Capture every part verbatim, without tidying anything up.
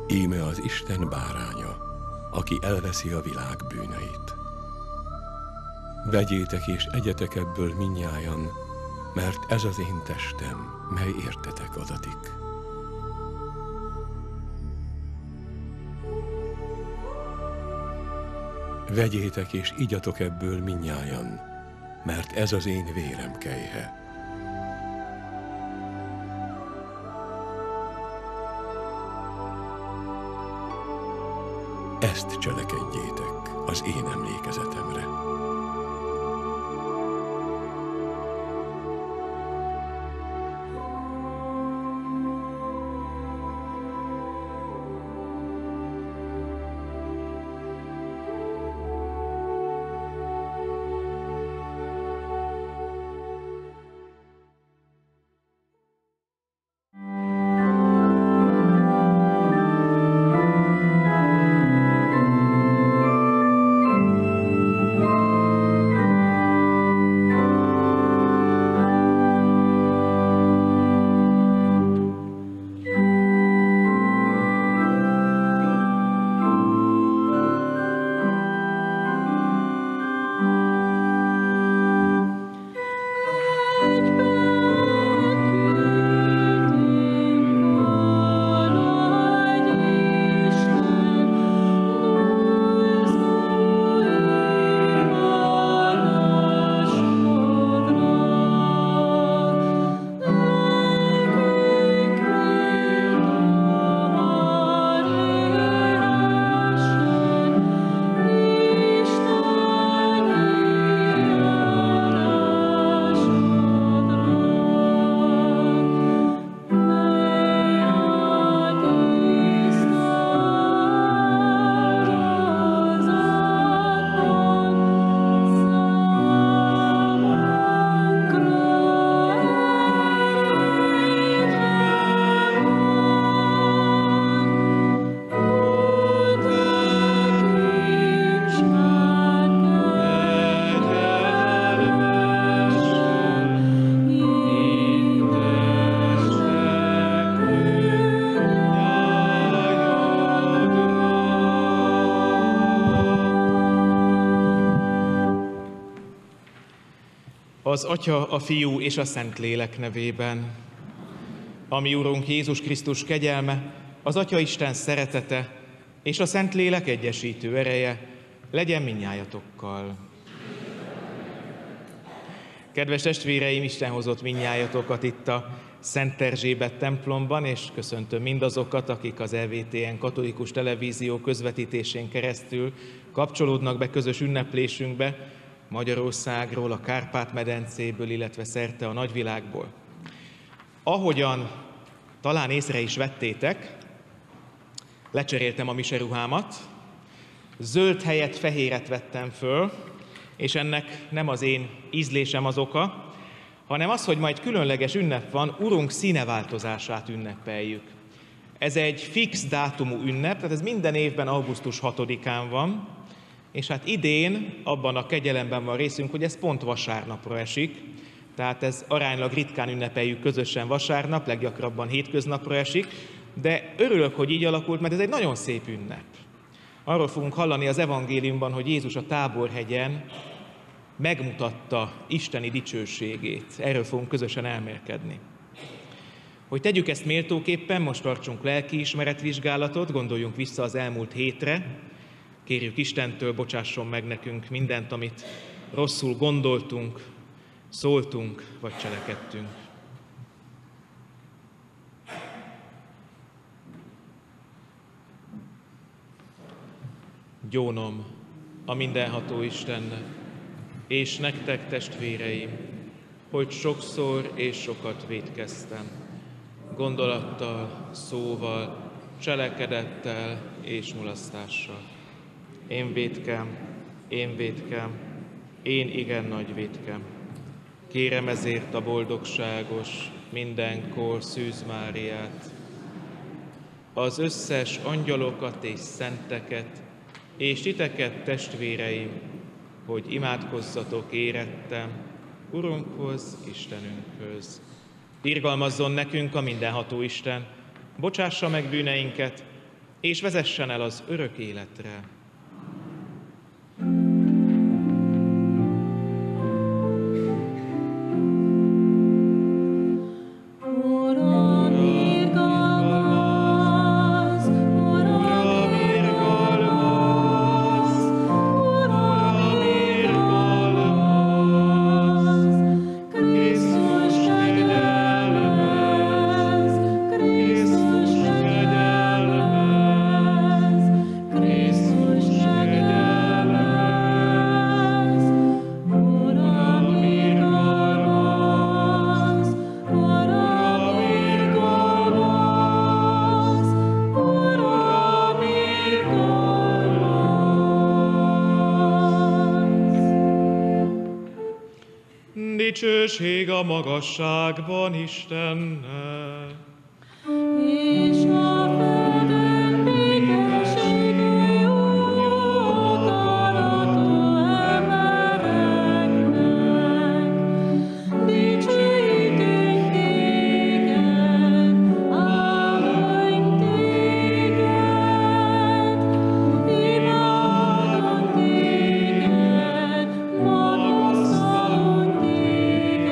Íme az Isten báránya, aki elveszi a világ bűneit. Vegyétek és egyetek ebből mindnyájan, mert ez az én testem, mely értetek adatik. Vegyétek és igyatok ebből mindnyájan, mert ez az én vérem kelyhe. Ezt cselekedjétek az én emlékezetemre. Az Atya, a Fiú és a Szentlélek nevében. A mi Urunk Jézus Krisztus kegyelme, az Atya Isten szeretete és a Szentlélek egyesítő ereje legyen mindnyájatokkal. Kedves testvéreim, Isten hozott mindnyájatokat itt a Szent Erzsébet templomban, és köszöntöm mindazokat, akik az E V T N katolikus televízió közvetítésén keresztül kapcsolódnak be közös ünneplésünkbe, Magyarországról, a Kárpát-medencéből, illetve szerte a nagyvilágból. Ahogyan talán észre is vettétek, lecseréltem a miseruhámat, zöld helyett fehéret vettem föl, és ennek nem az én ízlésem az oka, hanem az, hogy majd különleges ünnep van, Urunk színeváltozását ünnepeljük. Ez egy fix dátumú ünnep, tehát ez minden évben augusztus hatodikán van, és hát idén abban a kegyelemben van részünk, hogy ez pont vasárnapra esik, tehát ez aránylag ritkán ünnepeljük közösen vasárnap, leggyakrabban hétköznapra esik, de örülök, hogy így alakult, mert ez egy nagyon szép ünnep. Arról fogunk hallani az evangéliumban, hogy Jézus a Táborhegyen megmutatta isteni dicsőségét. Erről fogunk közösen elmélkedni. Hogy tegyük ezt méltóképpen, most tartsunk lelkiismeretvizsgálatot, gondoljunk vissza az elmúlt hétre, kérjük Istentől, bocsásson meg nekünk mindent, amit rosszul gondoltunk, szóltunk vagy cselekedtünk. Gyónom a mindenható Istennek, és nektek, testvéreim, hogy sokszor és sokat vétkeztem, gondolattal, szóval, cselekedettel és mulasztással. Én vétkem, én vétkem, én igen nagy vétkem. Kérem ezért a boldogságos, mindenkor Szűz Máriát, az összes angyalokat és szenteket, és titeket, testvéreim, hogy imádkozzatok érettem Urunkhoz, Istenünkhöz. Irgalmazzon nekünk a mindenható Isten, bocsássa meg bűneinket, és vezessen el az örök életre. Dicsőség a magasságban Istennek. És a földön békességű jó akaratú embereknek. Dicsőítünk téged, áldunk téged, imádunk téged, magasztalunk téged,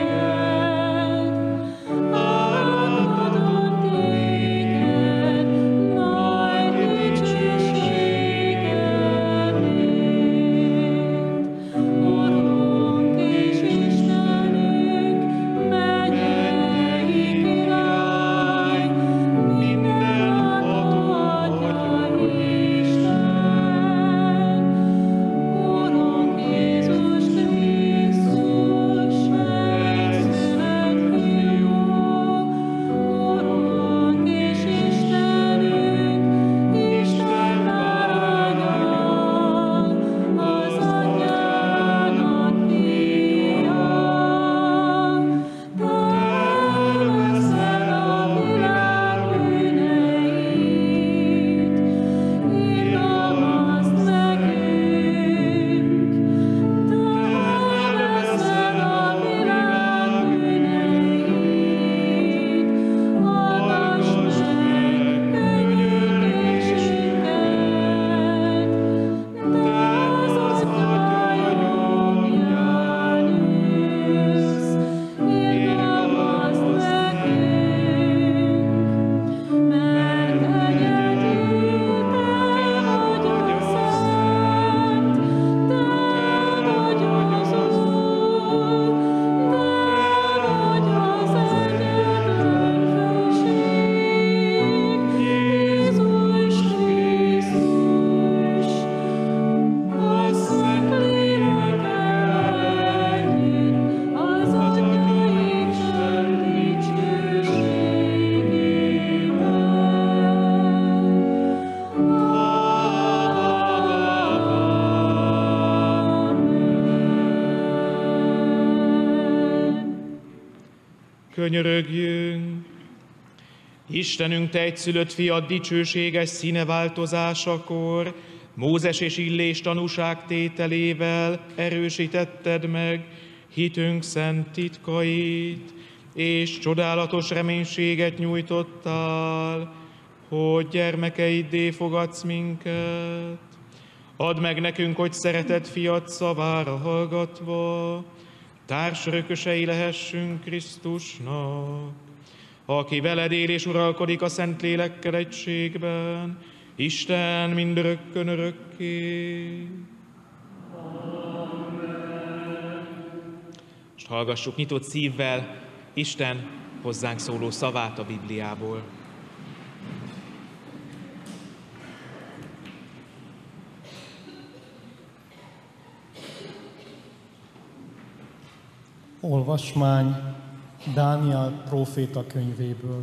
áldunk téged, nagy dicsőségedért. Urunk és Istenünk, mennyei király, mindenható Atya Isten. Urunk Jézus Krisztus, egyszülött Fiú, Urunk és Istenünk, Isten báránya, az Atyának fia. Te elveszed a világ bűneit, irgalmazd nekünk. Te elveszed a világ bűneit, hallgass meg könyörgésünket. Te az Atya jobbján ülsz, irgalmazd nekünk, mert egyedül Te vagy a Szent, Te vagy az Úr, Te vagy az egyetlen Főség, Jézus Krisztus, a Szentlélekkel együtt, az Atya Isten dicsőségében. Könyörögjünk! Istenünk, Te egyszülött fiad dicsőséges színeváltozásakor, Mózes és Illés tanúságtételével erősítetted meg hitünk szent titkait, és csodálatos reménységet nyújtottál, hogy gyermekeiddé fogadsz minket. Add meg nekünk, hogy szeretett fiad szavára hallgatva, társörökösei lehessünk Krisztusnak, aki veled él és uralkodik a Szentlélekkel egységben, Isten mindörökkön örökké. Most hallgassuk nyitott szívvel Isten hozzánk szóló szavát a Bibliából. Olvasmány Dániel próféta könyvéből.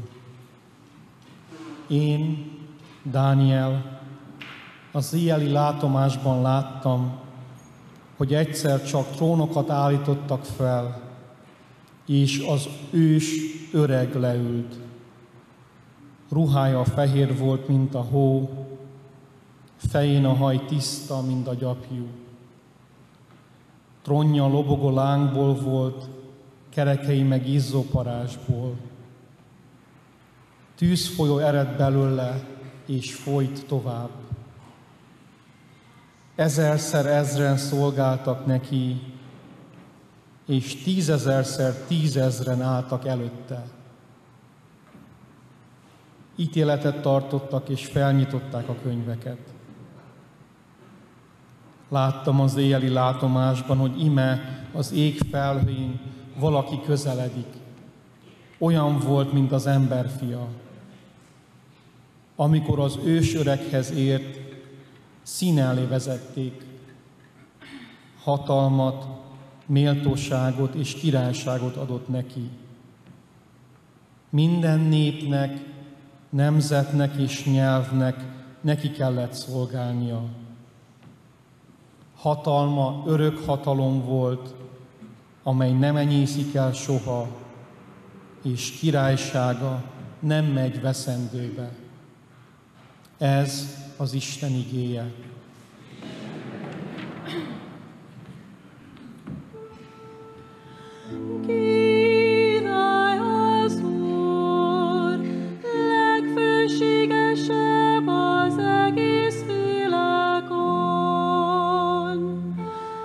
Én, Dániel, az éjjeli látomásban láttam, hogy egyszer csak trónokat állítottak fel, és az ős öreg leült. Ruhája fehér volt, mint a hó, fején a haj tiszta, mint a gyapjú. Trónja lobogó lángból volt, kerekei meg izzó parázsból. Tűzfolyó ered belőle, és folyt tovább. Ezerszer ezren szolgáltak neki, és tízezerszer tízezren álltak előtte. Ítéletet tartottak, és felnyitották a könyveket. Láttam az éjjeli látomásban, hogy ime az ég felhőin valaki közeledik. Olyan volt, mint az emberfia. Amikor az ősöreghez ért, színe elé vezették. Hatalmat, méltóságot és királyságot adott neki. Minden népnek, nemzetnek és nyelvnek neki kellett szolgálnia. Hatalma örök hatalom volt, amely nem enyészik el soha, és királysága nem megy veszendőbe. Ez az Isten igéje. Király az Úr, legfőségesebb az egész világon.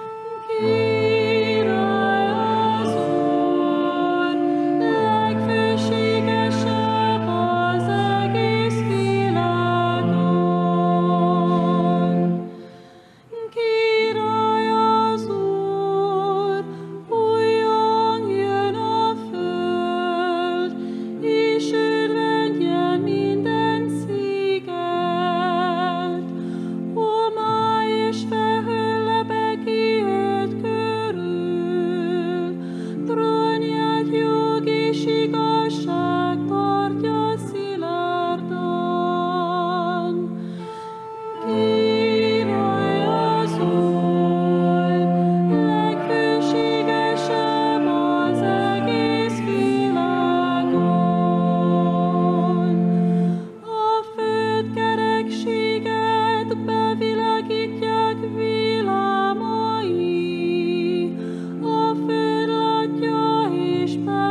Király az Úr, legfőségesebb az egész világon. Király az Úr, újjon jön a föld, és örvendjen minden sziget. Homály és felhő lebegi őt körül, trónját jog és igazság tartja szilárdan. Király az Úr, legfőségesebb az egész világon. A föld kerekséget bevilágítják villámai, a föld látja és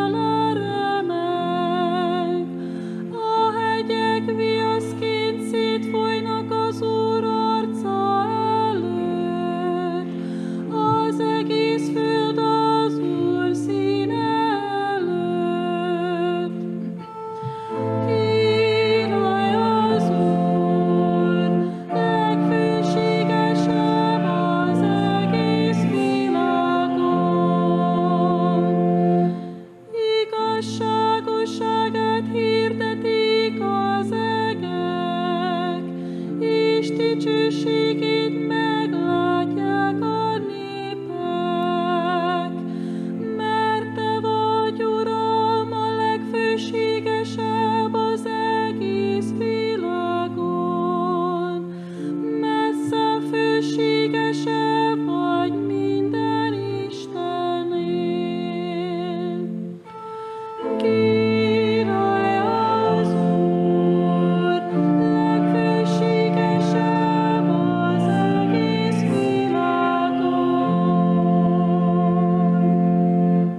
beleremeg. A hegyek viaszként szétfolynak az Úr arca előtt, az egész föld az Úr színe előtt. Király az Úr, legfőségesebb az egész világon. Igazságosságát hirdetik az egek, és dicsőségét meglátják a népek. Mert te vagy, Uram, a legfőségesebb az egész világon. Messze főségesebb vagy minden Istennél. Király az Úr, legfőségesebb az egész világon.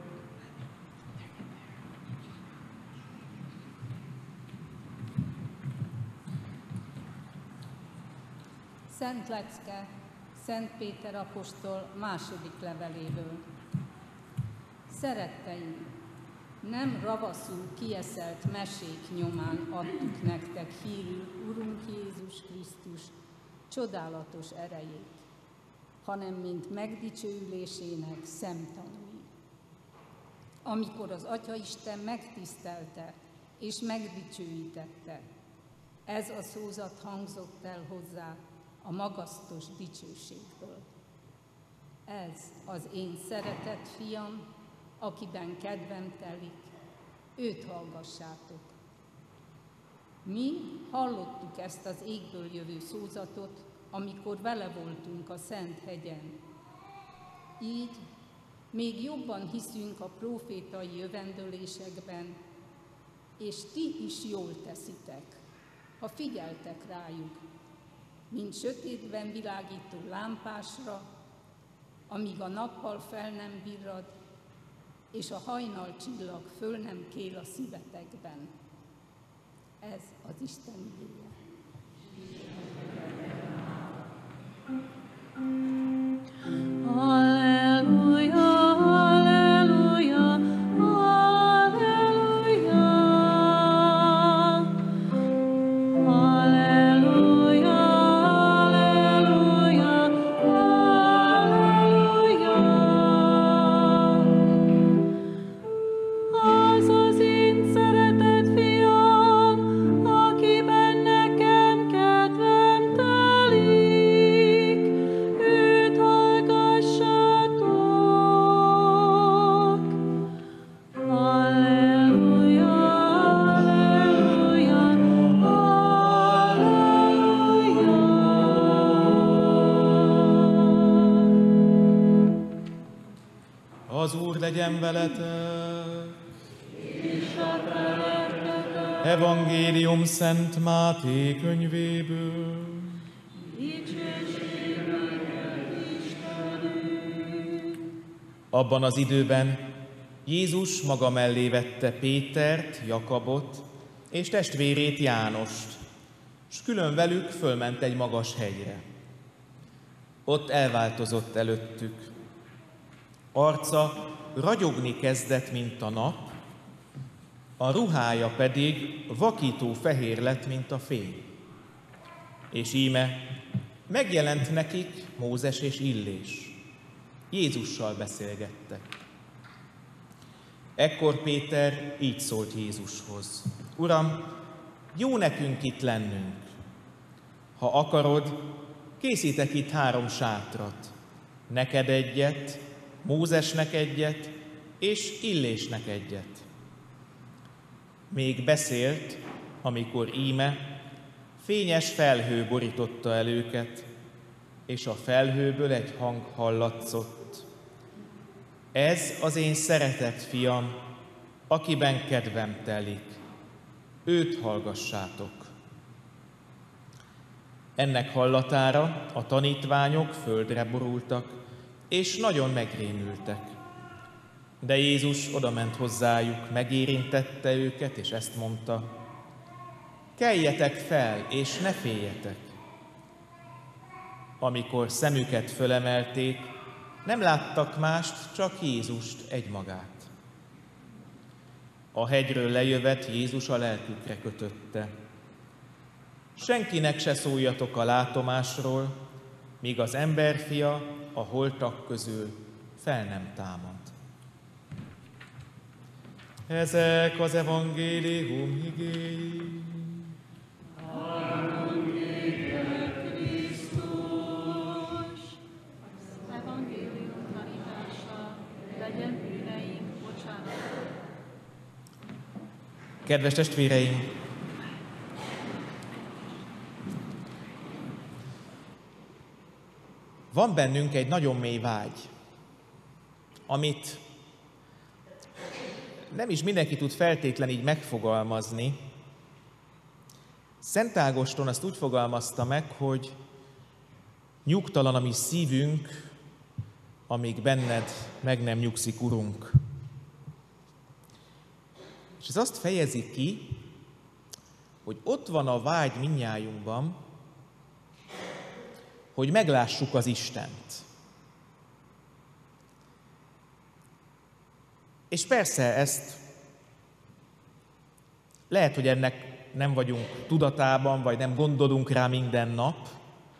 Szent Lecke, Szent Péter apostol második leveléből. Szeretteim, nem ravaszul kieszelt mesék nyomán adtuk nektek hírül Urunk Jézus Krisztus csodálatos erejét, hanem mint megdicsőülésének szemtanúi. Amikor az Atyaisten megtisztelte és megdicsőítette, ez a szózat hangzott el hozzá a magasztos dicsőségből. Ez az én szeretett fiam, akiben kedvem telik, őt hallgassátok. Mi hallottuk ezt az égből jövő szózatot, amikor vele voltunk a Szent hegyen. Így még jobban hiszünk a prófétai jövendőlésekben, és ti is jól teszitek, ha figyeltek rájuk, mint sötétben világító lámpásra, amíg a nappal fel nem virrad, és a hajnal csillag föl nem kél a szívetekben. Ez az Isten igéje. Halleluja, halleluja, halleluja. Halleluja, halleluja, halleluja. Az az én szeretett fiam, akiben nekem kedvem telik, őt hallgassátok. Halleluja, halleluja, halleluja. Az Úr legyen veletek! Evangélium Szent Máté könyvéből. Abban az időben Jézus maga mellé vette Pétert, Jakabot és testvérét Jánost, s külön velük fölment egy magas hegyre. Ott elváltozott előttük. Arca ragyogni kezdett, mint a nap, a ruhája pedig vakító fehér lett, mint a fény. És íme megjelent nekik Mózes és Illés. Jézussal beszélgettek. Ekkor Péter így szólt Jézushoz: Uram, jó nekünk itt lennünk. Ha akarod, készítek itt három sátrat. Neked egyet, Mózesnek egyet, és Illésnek egyet. Még beszélt, amikor íme fényes felhő borította el őket, és a felhőből egy hang hallatszott. Ez az én szeretett fiam, akiben kedvem telik. Őt hallgassátok. Ennek hallatára a tanítványok földre borultak, és nagyon megrémültek. De Jézus odament hozzájuk, megérintette őket, és ezt mondta: keljetek fel, és ne féljetek. Amikor szemüket fölemelték, nem láttak mást, csak Jézust egymagát. A hegyről lejövet Jézus a lelkükre kötötte: senkinek se szóljatok a látomásról, míg az emberfia a holtak közül fel nem támad. Ezek az evangélium igéi. Evangélium tanítása, legyen bűneink bocsánat. Kedves testvéreim! Van bennünk egy nagyon mély vágy, amit nem is mindenki tud feltétlen így megfogalmazni. Szent Ágoston azt úgy fogalmazta meg, hogy nyugtalan a mi szívünk, amíg benned meg nem nyugszik, Urunk. És ez azt fejezi ki, hogy ott van a vágy mindnyájunkban, hogy meglássuk az Istent. És persze ezt lehet, hogy ennek nem vagyunk tudatában, vagy nem gondolunk rá minden nap,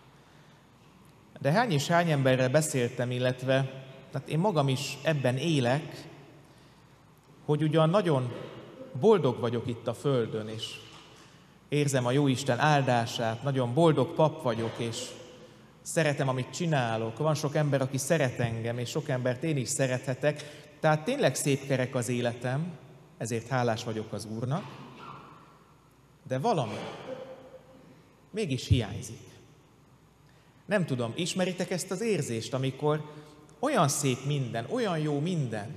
de hány és hány emberrel beszéltem, illetve hát én magam is ebben élek, hogy ugyan nagyon boldog vagyok itt a Földön, és érzem a Jóisten áldását, nagyon boldog pap vagyok, és szeretem, amit csinálok. Van sok ember, aki szeret engem, és sok embert én is szerethetek, tehát tényleg szép kerek az életem, ezért hálás vagyok az Úrnak, de valami mégis hiányzik. Nem tudom, ismeritek ezt az érzést, amikor olyan szép minden, olyan jó minden,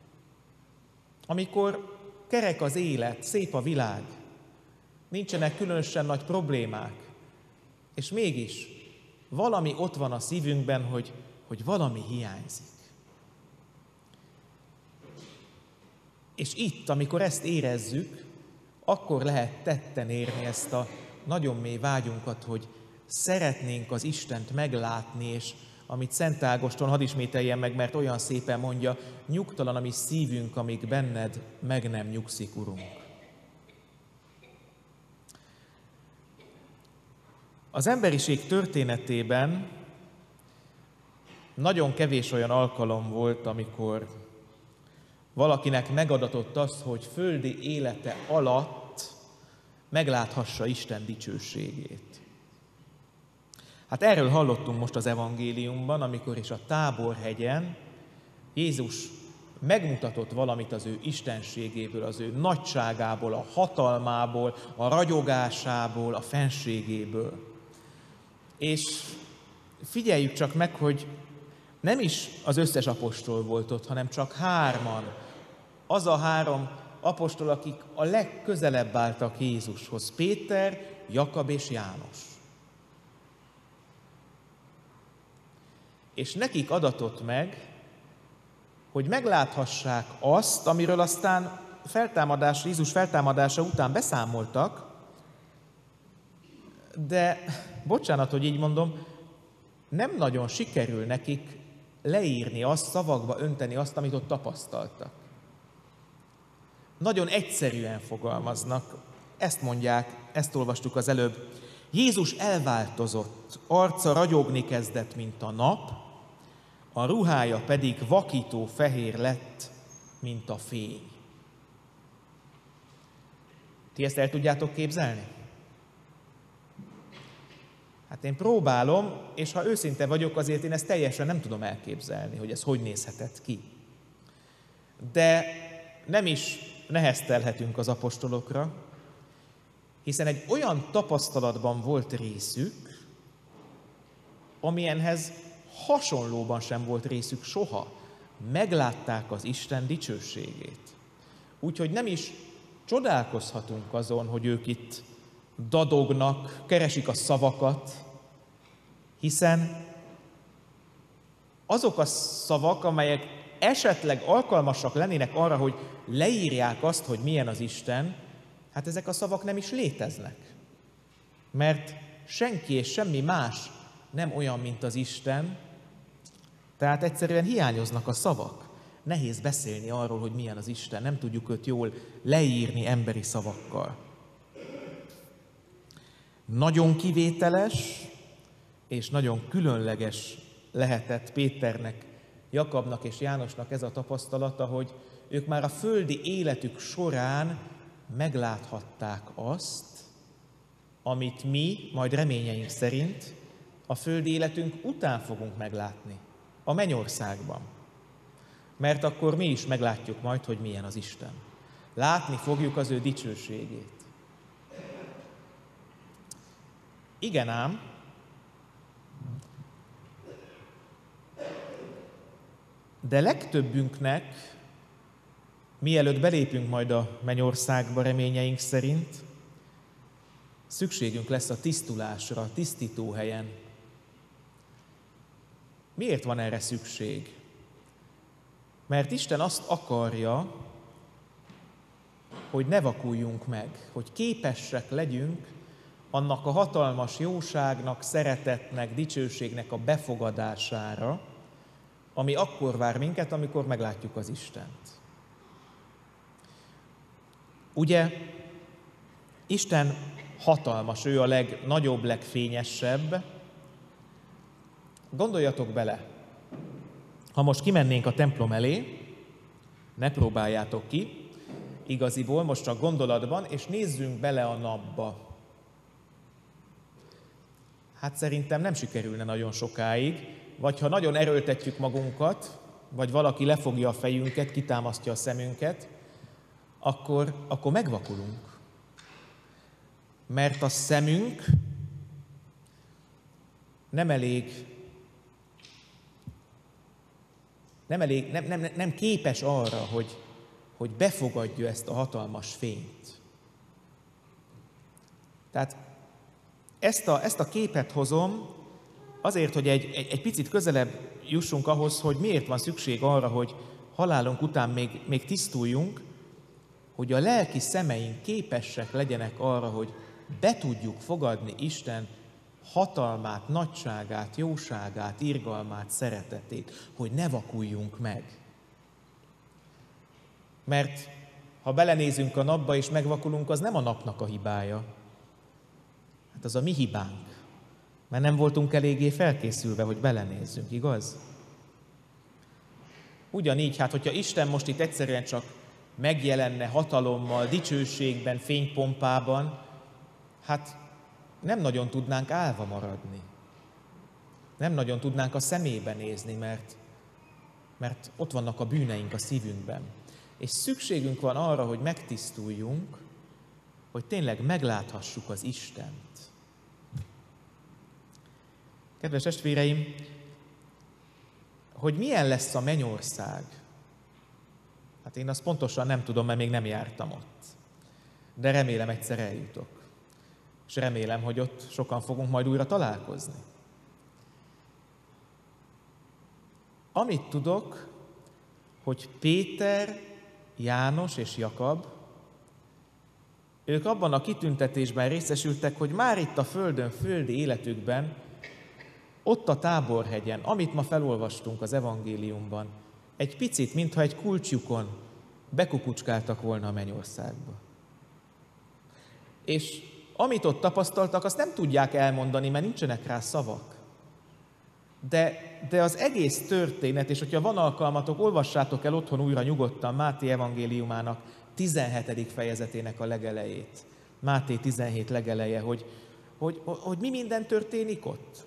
amikor kerek az élet, szép a világ, nincsenek különösen nagy problémák, és mégis valami ott van a szívünkben, hogy, hogy valami hiányzik. És itt, amikor ezt érezzük, akkor lehet tetten érni ezt a nagyon mély vágyunkat, hogy szeretnénk az Istent meglátni, és amit Szent Ágoston, hadd ismételjem meg, mert olyan szépen mondja, nyugtalan a mi szívünk, amíg benned meg nem nyugszik, Urunk. Az emberiség történetében nagyon kevés olyan alkalom volt, amikor valakinek megadatott az, hogy földi élete alatt megláthassa Isten dicsőségét. Hát erről hallottunk most az evangéliumban, amikor is a Táborhegyen Jézus megmutatott valamit az ő istenségéből, az ő nagyságából, a hatalmából, a ragyogásából, a fenségéből. És figyeljük csak meg, hogy nem is az összes apostol volt ott, hanem csak hárman. Az a három apostol, akik a legközelebb álltak Jézushoz. Péter, Jakab és János. És nekik adatott meg, hogy megláthassák azt, amiről aztán feltámadás, Jézus feltámadása után beszámoltak, de, bocsánat, hogy így mondom, nem nagyon sikerül nekik leírni azt, szavakba önteni azt, amit ott tapasztaltak. Nagyon egyszerűen fogalmaznak, ezt mondják, ezt olvastuk az előbb. Jézus elváltozott, arca ragyogni kezdett, mint a nap, a ruhája pedig vakító fehér lett, mint a fény. Ti ezt el tudjátok képzelni? Hát én próbálom, és ha őszinte vagyok, azért én ezt teljesen nem tudom elképzelni, hogy ez hogy nézhetett ki. De nem is neheztelhetünk az apostolokra, hiszen egy olyan tapasztalatban volt részük, amilyenhez hasonlóban sem volt részük soha. Meglátták az Isten dicsőségét. Úgyhogy nem is csodálkozhatunk azon, hogy ők itt dadognak, keresik a szavakat, hiszen azok a szavak, amelyek esetleg alkalmasak lennének arra, hogy leírják azt, hogy milyen az Isten, hát ezek a szavak nem is léteznek. Mert senki és semmi más nem olyan, mint az Isten, tehát egyszerűen hiányoznak a szavak. Nehéz beszélni arról, hogy milyen az Isten, nem tudjuk őt jól leírni emberi szavakkal. Nagyon kivételes és nagyon különleges lehetett Péternek, Jakabnak és Jánosnak ez a tapasztalata, hogy ők már a földi életük során megláthatták azt, amit mi, majd reményeink szerint a földi életünk után fogunk meglátni, a mennyországban. Mert akkor mi is meglátjuk majd, hogy milyen az Isten. Látni fogjuk az ő dicsőségét. Igen ám, de legtöbbünknek, mielőtt belépünk majd a mennyországba reményeink szerint, szükségünk lesz a tisztulásra, a tisztítóhelyen. Miért van erre szükség? Mert Isten azt akarja, hogy ne vakuljunk meg, hogy képesek legyünk annak a hatalmas jóságnak, szeretetnek, dicsőségnek a befogadására, ami akkor vár minket, amikor meglátjuk az Istent. Ugye, Isten hatalmas, ő a legnagyobb, legfényesebb. Gondoljatok bele, ha most kimennénk a templom elé, ne próbáljátok ki, igaziból most csak gondolatban, és nézzünk bele a napba. Hát szerintem nem sikerülne nagyon sokáig, vagy ha nagyon erőltetjük magunkat, vagy valaki lefogja a fejünket, kitámasztja a szemünket, akkor, akkor megvakulunk. Mert a szemünk nem elég, nem, elég, nem, nem, nem képes arra, hogy, hogy befogadja ezt a hatalmas fényt. Tehát ezt a, ezt a képet hozom azért, hogy egy, egy, egy picit közelebb jussunk ahhoz, hogy miért van szükség arra, hogy halálunk után még, még tisztuljunk, hogy a lelki szemeink képesek legyenek arra, hogy be tudjuk fogadni Isten hatalmát, nagyságát, jóságát, irgalmát, szeretetét, hogy ne vakuljunk meg. Mert ha belenézünk a napba és megvakulunk, az nem a napnak a hibája. Hát az a mi hibánk. Mert nem voltunk eléggé felkészülve, hogy belenézzünk, igaz? Ugyanígy, hát hogyha Isten most itt egyszerűen csak megjelenne hatalommal, dicsőségben, fénypompában, hát nem nagyon tudnánk állva maradni. Nem nagyon tudnánk a szemébe nézni, mert, mert ott vannak a bűneink a szívünkben. És szükségünk van arra, hogy megtisztuljunk, hogy tényleg megláthassuk az Istent. Kedves testvéreim, hogy milyen lesz a mennyország? Hát én azt pontosan nem tudom, mert még nem jártam ott. De remélem egyszer eljutok. És remélem, hogy ott sokan fogunk majd újra találkozni. Amit tudok, hogy Péter, János és Jakab, ők abban a kitüntetésben részesültek, hogy már itt a földön, földi életükben, ott a Táborhegyen, amit ma felolvastunk az evangéliumban, egy picit, mintha egy kulcsjukon bekukucskáltak volna a mennyországba. És amit ott tapasztaltak, azt nem tudják elmondani, mert nincsenek rá szavak. De, de az egész történet, és hogyha van alkalmatok, olvassátok el otthon újra nyugodtan Máté evangéliumának tizenhetedik fejezetének a legelejét. Máté tizenhét legeleje, hogy, hogy, hogy mi minden történik ott.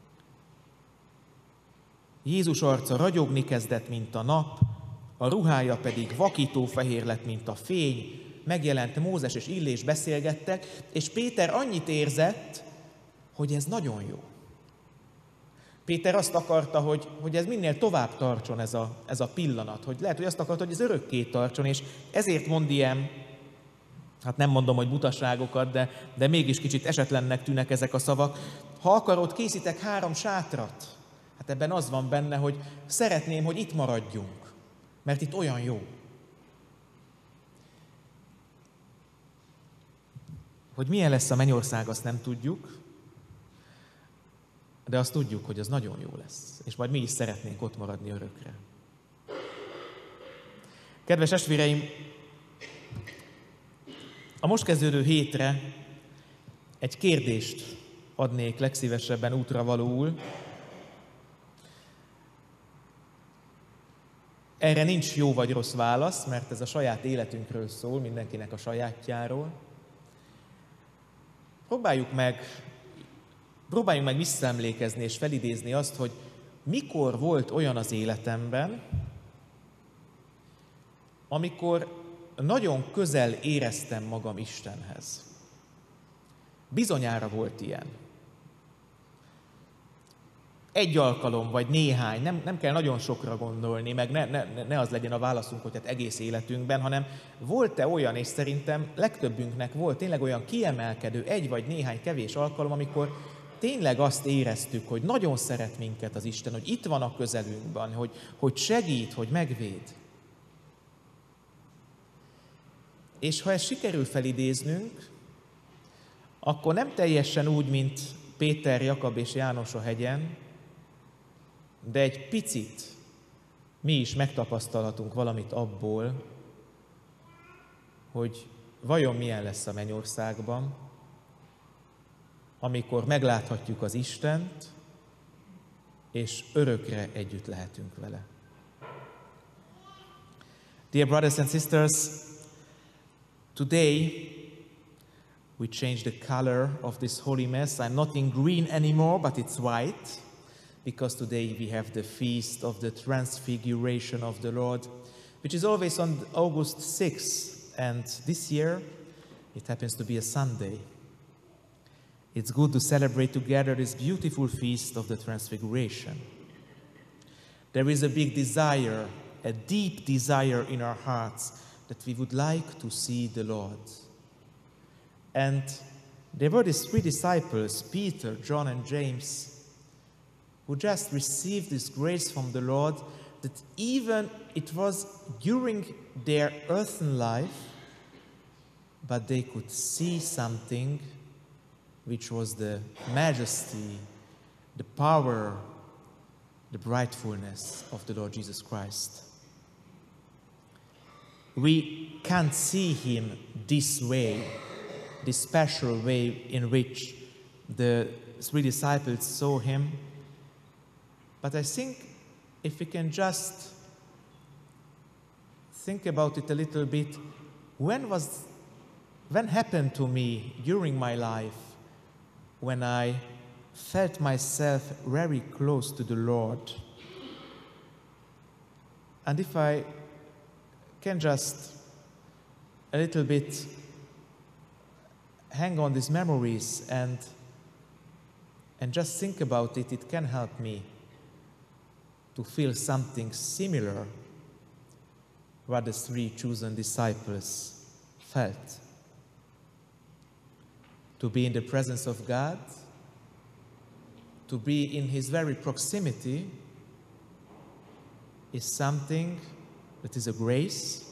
Jézus arca ragyogni kezdett, mint a nap, a ruhája pedig vakító fehér lett, mint a fény, megjelent Mózes és Illés beszélgettek, és Péter annyit érzett, hogy ez nagyon jó. Péter azt akarta, hogy, hogy ez minél tovább tartson ez a, ez a pillanat, hogy lehet, hogy azt akarta, hogy ez örökké tartson, és ezért mond ilyen, hát nem mondom, hogy butaságokat, de, de mégis kicsit esetlennek tűnnek ezek a szavak. Ha akarod, készítek három sátrat. Hát ebben az van benne, hogy szeretném, hogy itt maradjunk, mert itt olyan jó. Hogy milyen lesz a mennyország, azt nem tudjuk, de azt tudjuk, hogy az nagyon jó lesz, és majd mi is szeretnénk ott maradni örökre. Kedves testvéreim, a most kezdődő hétre egy kérdést adnék legszívesebben útra valóul. Erre nincs jó vagy rossz válasz, mert ez a saját életünkről szól, mindenkinek a sajátjáról. Próbáljuk meg, próbáljunk meg visszaemlékezni és felidézni azt, hogy mikor volt olyan az életemben, amikor nagyon közel éreztem magam Istenhez. Bizonyára volt ilyen. Egy alkalom, vagy néhány, nem, nem kell nagyon sokra gondolni, meg ne, ne, ne az legyen a válaszunk, hogy hát egész életünkben, hanem volt-e olyan, és szerintem legtöbbünknek volt tényleg olyan kiemelkedő egy vagy néhány kevés alkalom, amikor tényleg azt éreztük, hogy nagyon szeret minket az Isten, hogy itt van a közelünkben, hogy, hogy segít, hogy megvéd. És ha ezt sikerül felidéznünk, akkor nem teljesen úgy, mint Péter, Jakab és János a hegyen, de egy picit mi is megtapasztalhatunk valamit abból, hogy vajon milyen lesz a mennyországban, amikor megláthatjuk az Istent, és örökre együtt lehetünk vele. Dear brothers and sisters, today we change the color of this holy mass. I'm not in green anymore, but it's white, because today we have the feast of the Transfiguration of the Lord, which is always on August sixth, and this year it happens to be a Sunday. It's good to celebrate together this beautiful feast of the Transfiguration. There is a big desire, a deep desire in our hearts that we would like to see the Lord. And there were these three disciples, Peter, John, and James, who just received this grace from the Lord, that even it was during their earthen life but they could see something which was the majesty, the power, the brightfulness of the Lord Jesus Christ. We can't see him this way, this special way in which the three disciples saw him. But I think if we can just think about it a little bit, when was, when happened to me during my life when I felt myself very close to the Lord? And if I can just a little bit hang on these memories and, and just think about it, it can help me to feel something similar what the three chosen disciples felt. To be in the presence of God, to be in his very proximity is something that is a grace,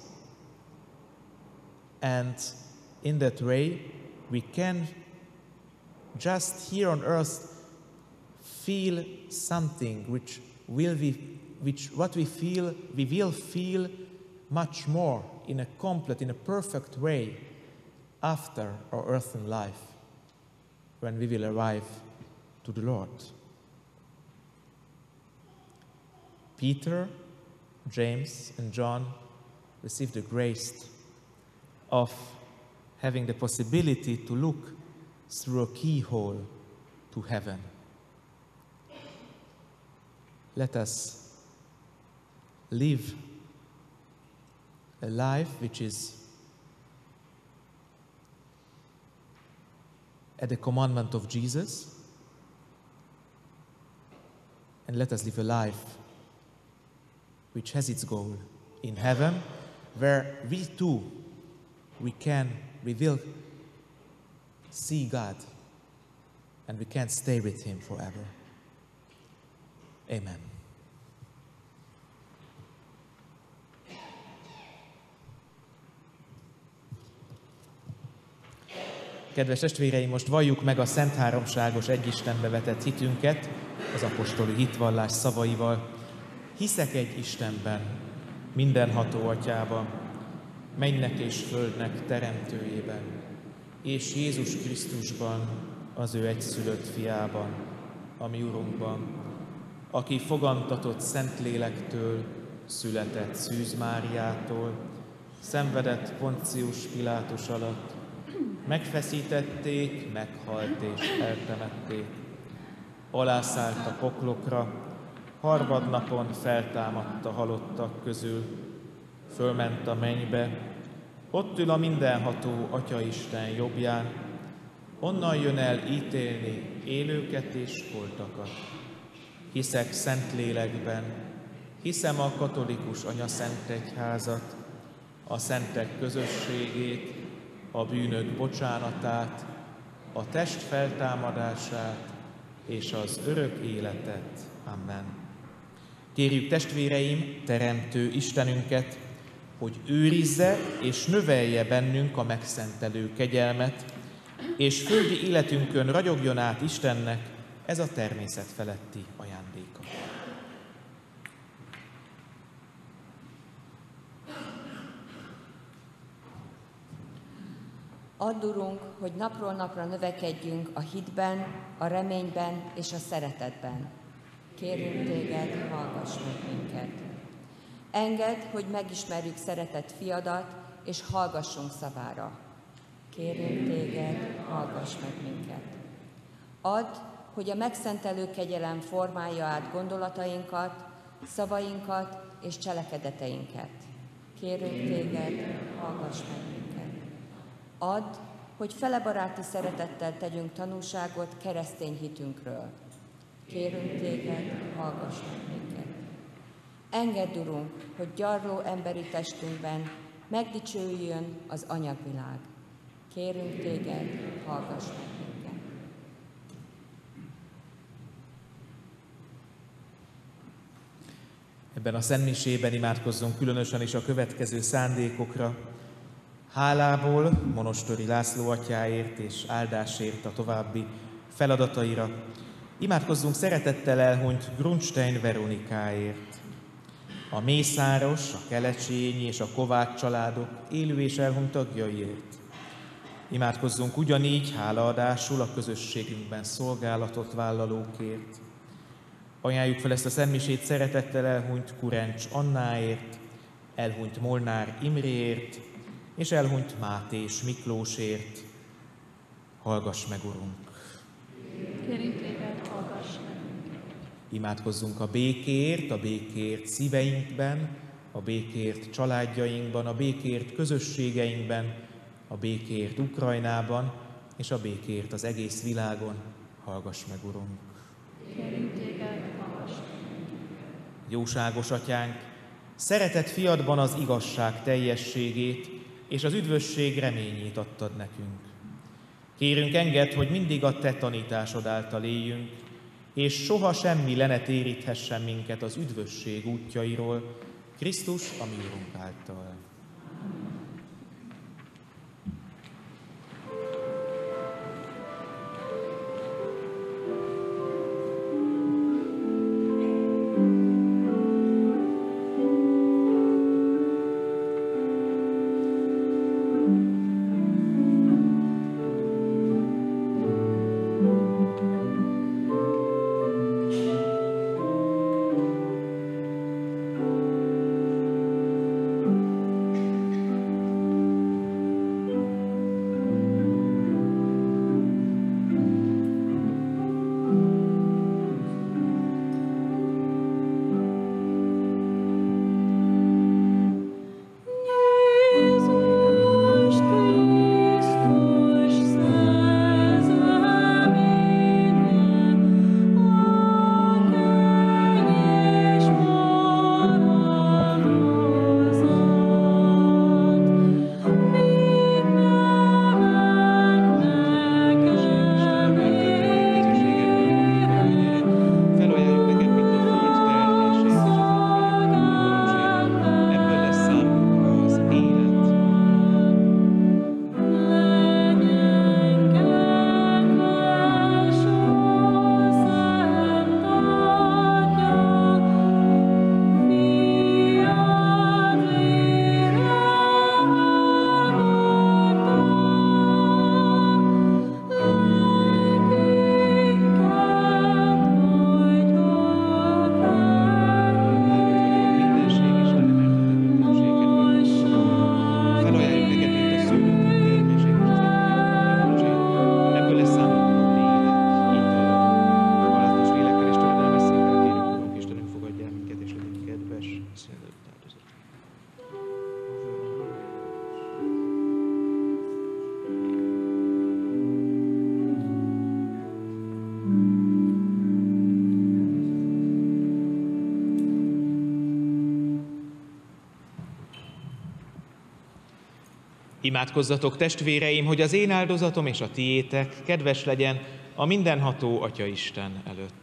and in that way we can just here on earth feel something which will we, which what we feel, we will feel much more in a complete, in a perfect way after our earthly life, when we will arrive to the Lord. Peter, James, and John received the grace of having the possibility to look through a keyhole to heaven. Let us live a life which is at the commandment of Jesus, and let us live a life which has its goal in heaven, where we too, we can, we will see God, and we can stay with him forever. Amen. Kedves testvéreim, most valljuk meg a Szent Háromságos Egyistenbe vetett hitünket az apostoli hitvallás szavaival. Hiszek egy Istenben, mindenható Atyában, mennynek és földnek teremtőjében, és Jézus Krisztusban, az ő egyszülött fiában, a mi Urunkban, aki fogantatott Szentlélektől, született Szűz Máriától, szenvedett Poncius Pilátus alatt, megfeszítették, meghalt és eltemették. Alászállt a poklokra, harmadnapon feltámadt a halottak közül, fölment a mennybe, ott ül a mindenható Atyaisten jobbján, onnan jön el ítélni élőket és holtakat. Hiszek Szentlélekben, hiszem a katolikus anyaszentegyházat, a szentek közösségét, a bűnök bocsánatát, a test feltámadását és az örök életet. Amen. Kérjük testvéreim, teremtő Istenünket, hogy őrizze és növelje bennünk a megszentelő kegyelmet, és földi életünkön ragyogjon át Istennek ez a természet feletti ajándéka. Add, Urunk, hogy napról napra növekedjünk a hitben, a reményben és a szeretetben. Kérünk Téged, hallgass meg minket. Engedd, hogy megismerjük szeretett fiadat, és hallgassunk szavára. Kérünk Téged, hallgass meg minket. Add, hogy a megszentelő kegyelem formálja át gondolatainkat, szavainkat és cselekedeteinket. Kérünk Téged, hallgass meg minket. Add, hogy felebaráti szeretettel tegyünk tanúságot keresztény hitünkről. Kérünk Téged, hallgass meg minket. Engedd, Urunk, hogy gyarló emberi testünkben megdicsőjön az anyagvilág. Kérünk Téged, hallgass meg minket. Ebben a szentmisében imádkozzunk különösen is a következő szándékokra. Hálából Monostori László atyáért és áldásért a további feladataira imádkozzunk szeretettel elhunyt Grundstein Veronikáért. A Mészáros, a Kelecsényi és a Kovács családok élő és elhunyt tagjaiért. Imádkozzunk ugyanígy hálaadásul a közösségünkben szolgálatot vállalókért. Ajánljuk fel ezt a szentmisét szeretettel elhunyt Kurencs Annáért, elhunyt Molnár Imréért, és elhunyt Máté és Miklósért. Hallgass meg, Urunk! Kérünk téged, hallgass meg! Imádkozzunk a békéért, a békéért szíveinkben, a békéért családjainkban, a békéért közösségeinkben, a békéért Ukrajnában, és a békéért az egész világon. Hallgass meg, Urunk! Kérünk téged, hallgass meg! Jóságos Atyánk, szeretett fiadban az igazság teljességét és az üdvösség reményét adtad nekünk. Kérünk, engedd, hogy mindig a te tanításod által éljünk, és soha semmi le ne téríthessen minket az üdvösség útjairól, Krisztus, a mi Urunk által. Imádkozzatok, testvéreim, hogy az én áldozatom és a tiétek kedves legyen a mindenható Atya Isten előtt.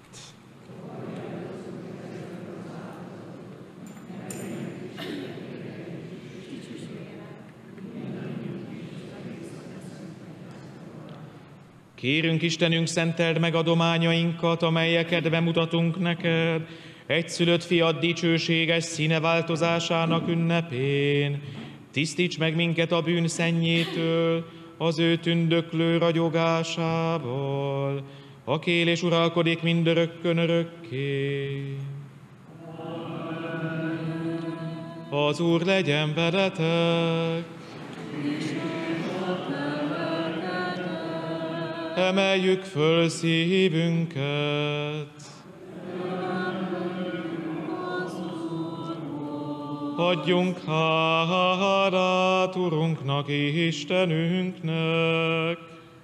Kérünk, Istenünk, szenteld meg adományainkat, amelyeket bemutatunk neked, egyszülött fiad dicsőséges színe változásának ünnepén. Tisztíts meg minket a bűn szennyétől, az ő tündöklő ragyogásából, aki él és uralkodik mindörökkön örökké. Az Úr legyen veletek! Emeljük föl szívünket! Adjunk hálát Urunknak, Istenünknek!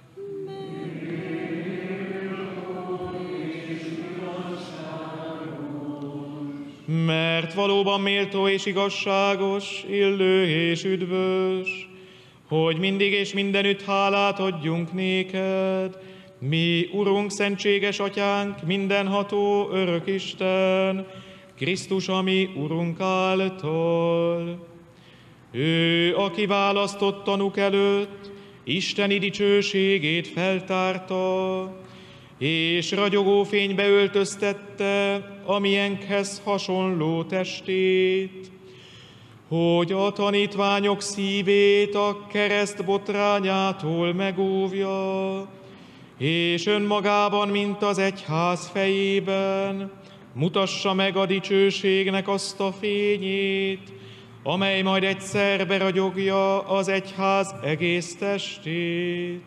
Mert valóban méltó és igazságos, illő és üdvös, hogy mindig és mindenütt hálát adjunk néked, mi, Urunk, szentséges Atyánk, mindenható örök Isten, Krisztus, a mi Urunk által. Ő, aki választott tanúk előtt, isteni dicsőségét feltárta, és ragyogó fénybe öltöztette a miénkhez hasonló testét, hogy a tanítványok szívét a kereszt botrányától megóvja, és önmagában, mint az egyház fejében, mutassa meg a dicsőségnek azt a fényét, amely majd egyszer beragyogja az egyház egész testét.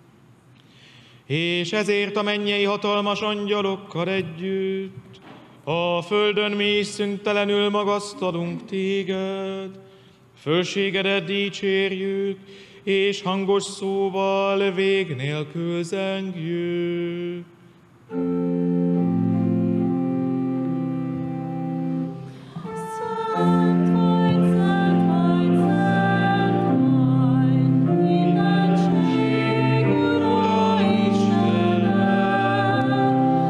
És ezért a mennyei hatalmas angyalokkal együtt a földön mi is szüntelenül magasztalunk téged, fölségedet dicsérjük, és hangos szóval vég nélkül zengjük. Szent vagy, szent vagy, szent vagy, mindenség Ura Istened,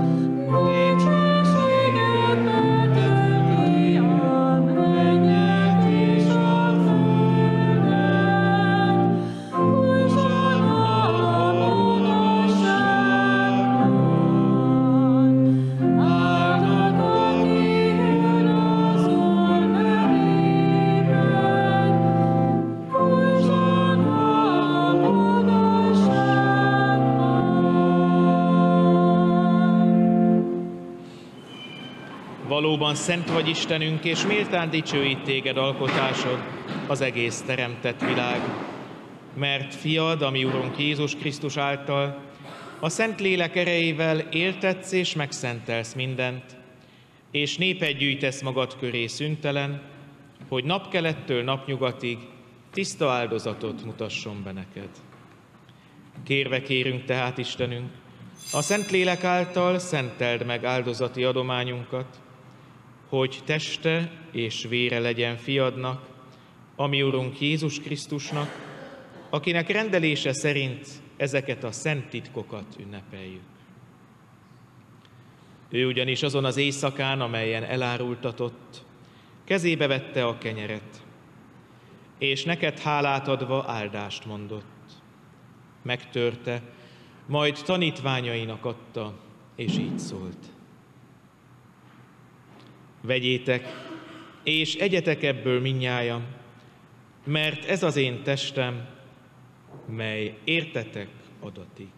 dicsőséget betölti a mennyet és a földet. Húzsonna a magasságban, áldott aki jön az Úr nevében. Húzsonna a magasságban. Valóban szent vagy Istenünk, és méltán dicsőít téged alkotásod, az egész teremtett világ. Mert fiad, ami Urunk Jézus Krisztus által, a Szent Lélek erejével éltetsz és megszentelsz mindent, és népet gyűjtesz magad köré szüntelen, hogy napkelettől napnyugatig tiszta áldozatot mutasson be neked. Kérve kérünk tehát, Istenünk, a Szent Lélek által szenteld meg áldozati adományunkat, hogy teste és vére legyen fiadnak, ami Urunk Jézus Krisztusnak, akinek rendelése szerint ezeket a szent titkokat ünnepeljük. Ő ugyanis azon az éjszakán, amelyen elárultatott, kezébe vette a kenyeret, és neked hálát adva áldást mondott. Megtörte, majd tanítványainak adta, és így szólt. Vegyétek, és egyetek ebből mindnyájan, mert ez az én testem, mely értetek adatik.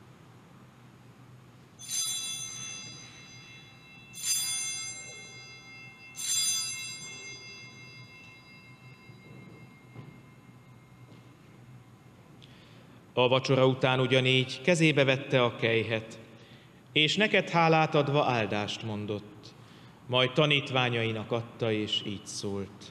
A vacsora után ugyanígy kezébe vette a kelyhet, és neked hálát adva áldást mondott, majd tanítványainak adta, és így szólt.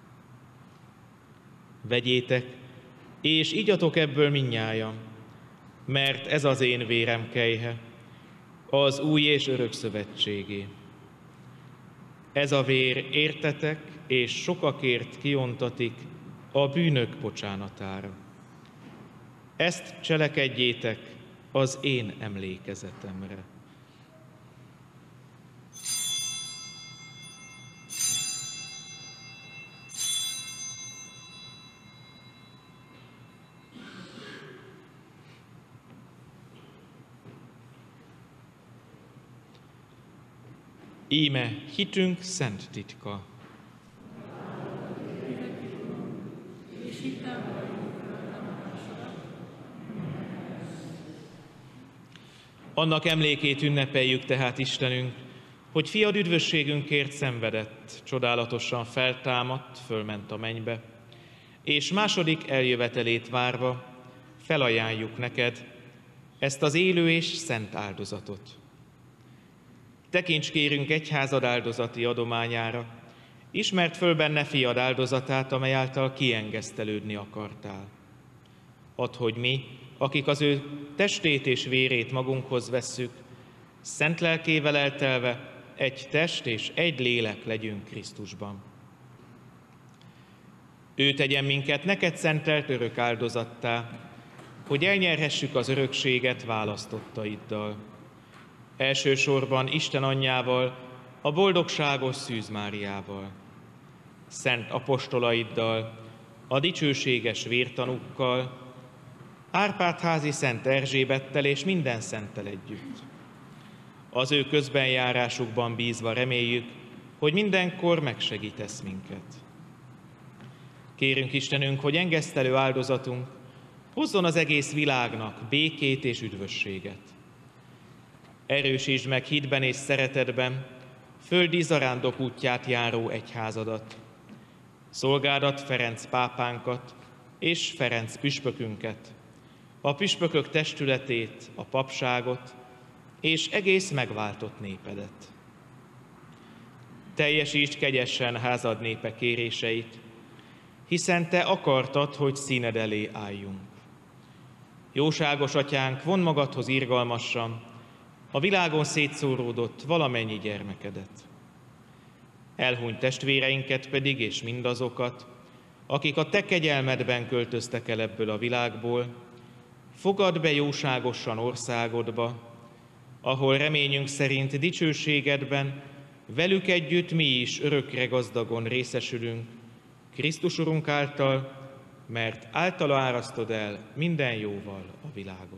Vegyétek, és igyatok ebből mindnyájan, mert ez az én vérem kelyhe, az új és örök szövetségé. Ez a vér értetek, és sokakért kiontatik a bűnök bocsánatára. Ezt cselekedjétek az én emlékezetemre. Íme hitünk szent titka. Annak emlékét ünnepeljük tehát, Istenünk, hogy fiad üdvösségünkért szenvedett, csodálatosan feltámadt, fölment a mennybe, és második eljövetelét várva felajánljuk neked ezt az élő és szent áldozatot. Tekints kérünk egyházad áldozati adományára, ismert föl benne fiad áldozatát, amely által kiengesztelődni akartál. Add, hogy mi, akik az ő testét és vérét magunkhoz vesszük, szent lelkével eltelve egy test és egy lélek legyünk Krisztusban. Ő tegyen minket neked szentelt örök áldozattá, hogy elnyerhessük az örökséget választottaiddal. Elsősorban Isten anyjával, a boldogságos Szűz Máriával, szent apostolaiddal, a dicsőséges vértanúkkal, Árpád-házi Szent Erzsébettel és minden szenttel együtt. Az ő közbenjárásukban bízva reméljük, hogy mindenkor megsegítesz minket. Kérünk Istenünk, hogy engesztelő áldozatunk hozzon az egész világnak békét és üdvösséget. Erősítsd meg hitben és szeretetben földi zarándok útját járó egyházadat, szolgádat Ferenc pápánkat és Ferenc püspökünket, a püspökök testületét, a papságot és egész megváltott népedet. Teljesítsd kegyesen házad népe kéréseit, hiszen te akartad, hogy színed elé álljunk. Jóságos atyánk, vondd magadhoz irgalmasan a világon szétszóródott valamennyi gyermekedet. Elhunyt testvéreinket pedig, és mindazokat, akik a te kegyelmedben költöztek el ebből a világból, fogadd be jóságosan országodba, ahol reményünk szerint dicsőségedben velük együtt mi is örökre gazdagon részesülünk, Krisztus Urunk által, mert általa árasztod el minden jóval a világot.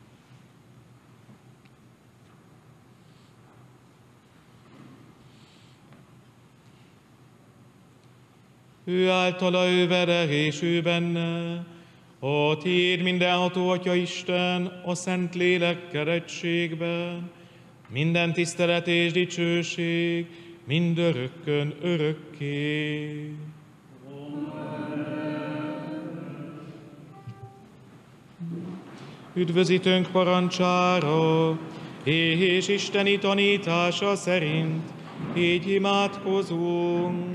Ő általa, ő vele és ő benne, a tiéd mindenható Atya Isten, a Szent Lélek keretségben, minden tisztelet és dicsőség, mindörökkön örökké. Üdvözítőnk parancsára és isteni tanítása szerint így imádkozunk.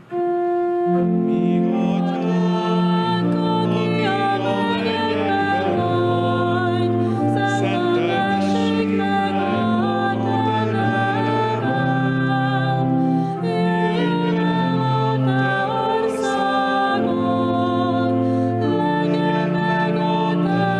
Mi Atyánk, aki a mennyekben vagy, szenteltessék meg a te neved. Jöjjön el a te országod, legyen meg a te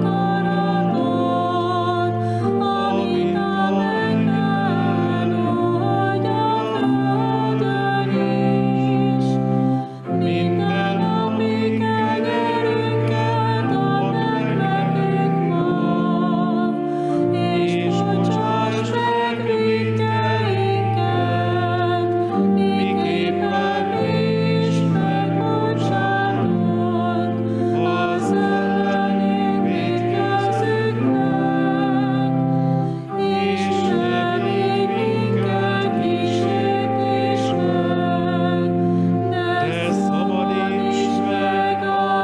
akaratod, amint a mennyben, ahogy a földön is. Minden napi kenyerünket add meg nekünk ma, és bocsáss meg vétkeinket, miképpen mi is megbocsátunk az ellenünk vétkezőknek, és ne vigy minket kísértésbe, de szabadíts meg a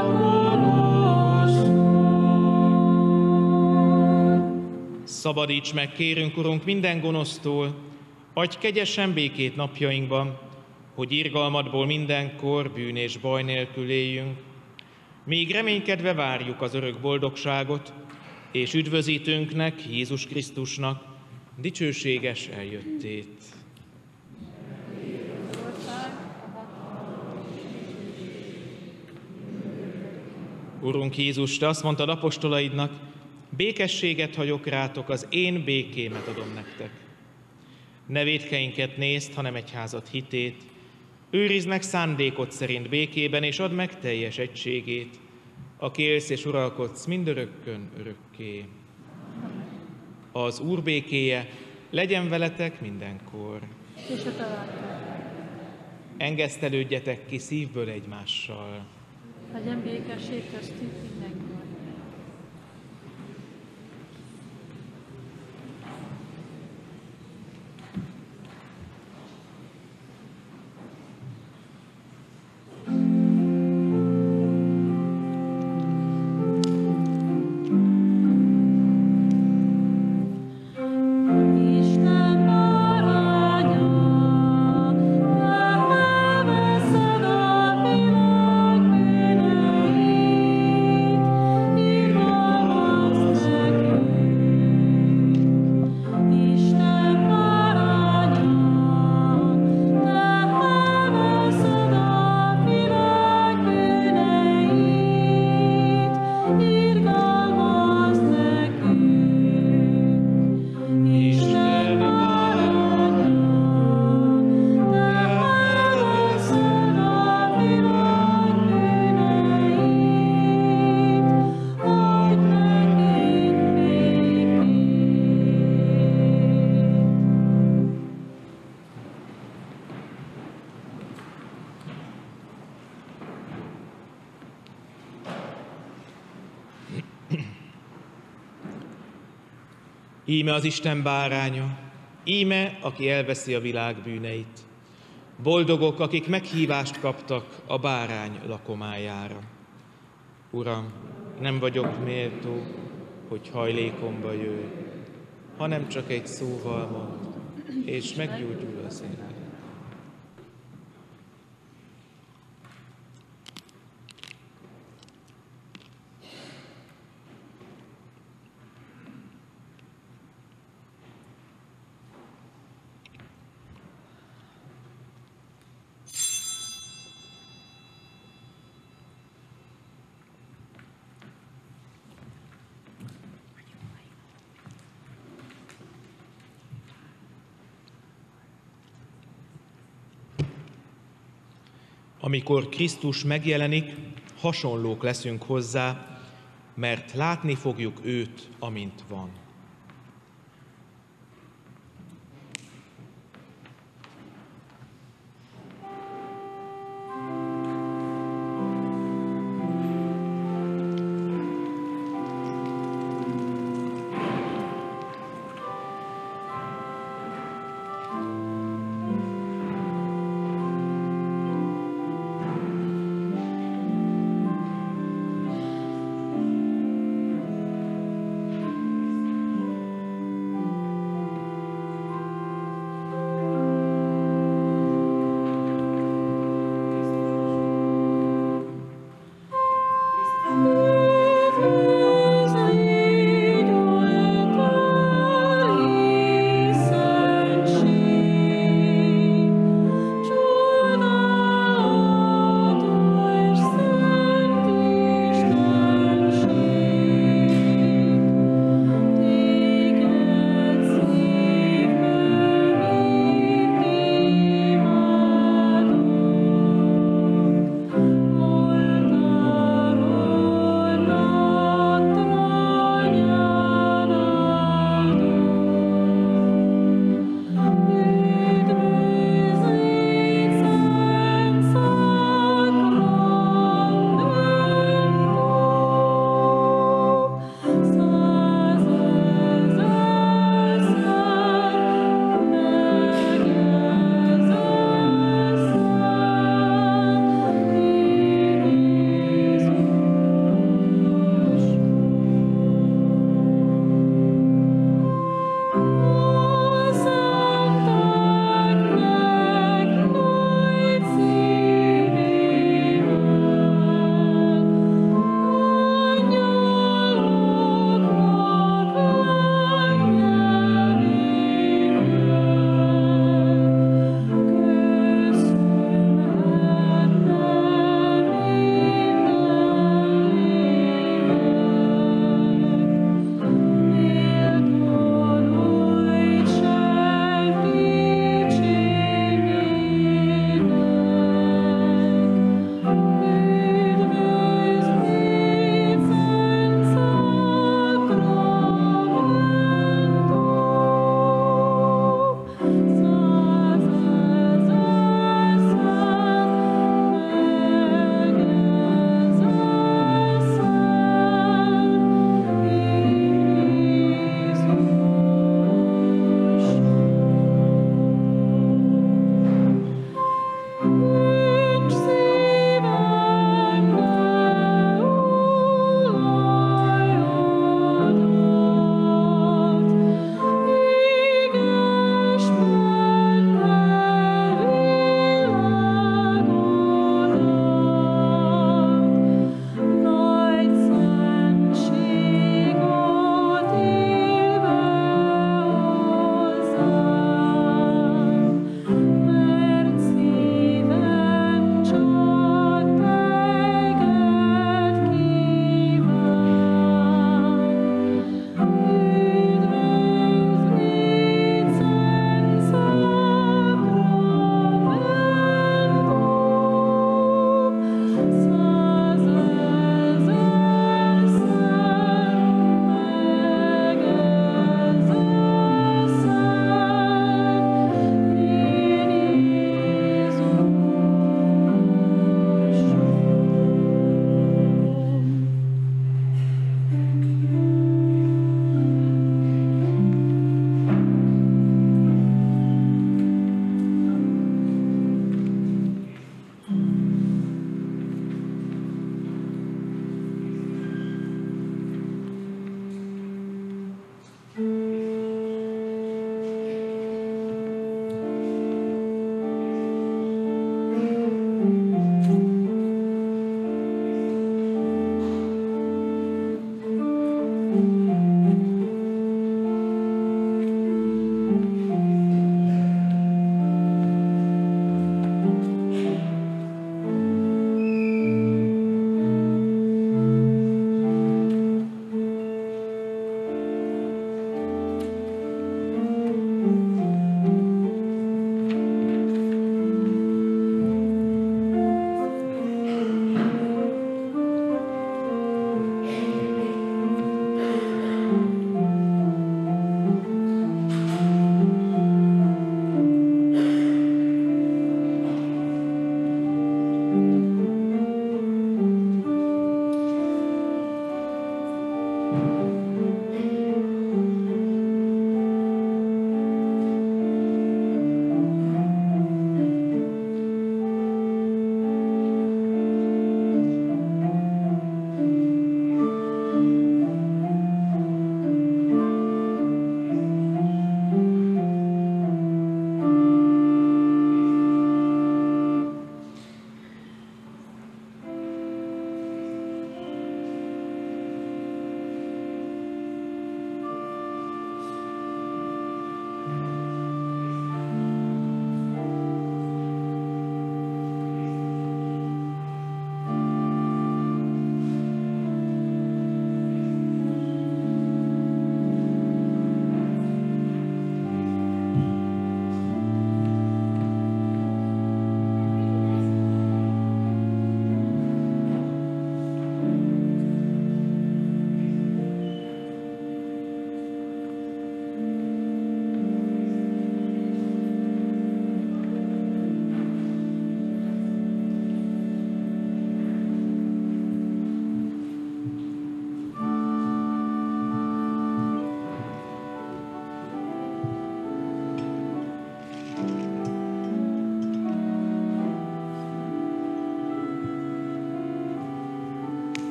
gonosztól. Szabadíts meg, kérünk, Urunk, minden gonosztól, adj kegyesen békét napjainkban, hogy irgalmadból mindenkor bűn és baj nélkül éljünk, míg reménykedve várjuk az örök boldogságot, és üdvözítőnknek, Jézus Krisztusnak dicsőséges eljöttét. Urunk Jézus, te azt mondtad apostolaidnak, békességet hagyok rátok, az én békémet adom nektek. Ne vétkeinket nézd, hanem egyházad hitét. Őrizd meg szándékod szerint békében, és add meg teljes egységét, aki élsz és uralkodsz mindörökkön örökké. Az Úr békéje legyen veletek mindenkor. És a találkozás. Engesztelődjetek ki szívből egymással. Legyen békesség köztünk mindenkor. Isten báránya, te elveszed a világ bűneit. Íme az Isten báránya, íme, aki elveszi a világ bűneit. Boldogok, akik meghívást kaptak a bárány lakomájára. Uram, nem vagyok méltó, hogy hajlékomba jöjj, hanem csak egy szóval mond, és meggyógyul az én. Amikor Krisztus megjelenik, hasonlók leszünk hozzá, mert látni fogjuk őt, amint van.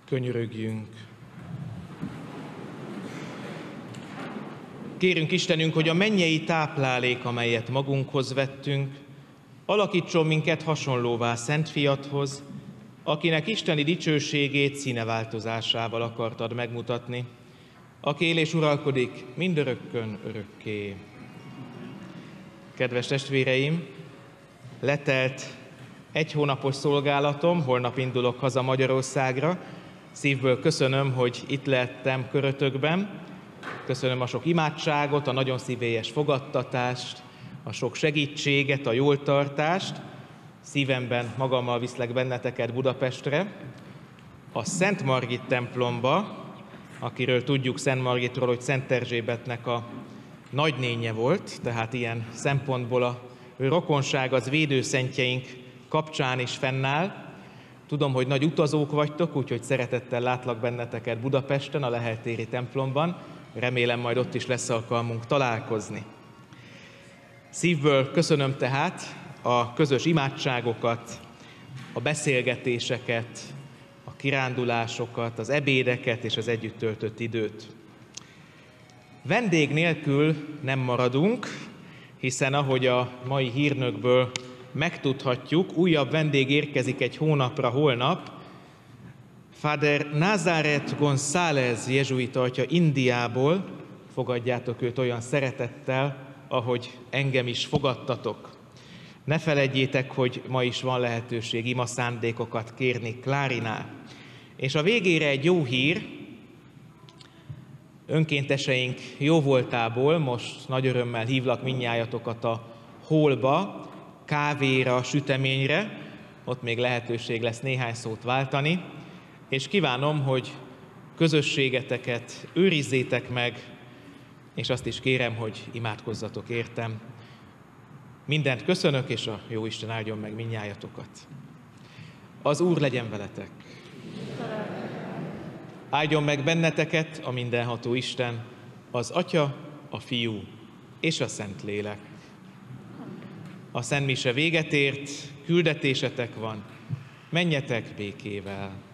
Könyörögjünk. Kérünk Istenünk, hogy a mennyei táplálék, amelyet magunkhoz vettünk, alakítson minket hasonlóvá Szent Fiadhoz, akinek isteni dicsőségét színeváltozásával akartad megmutatni, aki él és uralkodik mindörökkön örökké. Kedves testvéreim, letelt egy hónapos szolgálatom, holnap indulok haza Magyarországra. Szívből köszönöm, hogy itt lehettem körötökben. Köszönöm a sok imádságot, a nagyon szívélyes fogadtatást, a sok segítséget, a jól tartást. Szívemben magammal viszlek benneteket Budapestre, a Szent Margit templomba, akiről tudjuk Szent Margitról, hogy Szent Erzsébetnek a nagynénye volt, tehát ilyen szempontból a rokonság az védőszentjeink kapcsán is fennáll. Tudom, hogy nagy utazók vagytok, úgyhogy szeretettel látlak benneteket Budapesten, a Lehel téri templomban. Remélem, majd ott is lesz alkalmunk találkozni. Szívből köszönöm tehát a közös imádságokat, a beszélgetéseket, a kirándulásokat, az ebédeket és az együtt töltött időt. Vendég nélkül nem maradunk, hiszen ahogy a mai hírnökből megtudhatjuk, újabb vendég érkezik egy hónapra holnap. Father Nazaret González jezsuita atya Indiából, fogadjátok őt olyan szeretettel, ahogy engem is fogadtatok. Ne feledjétek, hogy ma is van lehetőség ima szándékokat kérni Klárinál. És a végére egy jó hír, önkénteseink jóvoltából most nagy örömmel hívlak mindnyájatokat a hólba, kávéra, süteményre, ott még lehetőség lesz néhány szót váltani, és kívánom, hogy közösségeteket őrizzétek meg, és azt is kérem, hogy imádkozzatok értem. Mindent köszönök, és a Jóisten áldjon meg mindnyájatokat. Az Úr legyen veletek! Áldjon meg benneteket a mindenható Isten, az Atya, a Fiú és a Szentlélek. A szentmise véget ért, küldetésetek van, menjetek békével!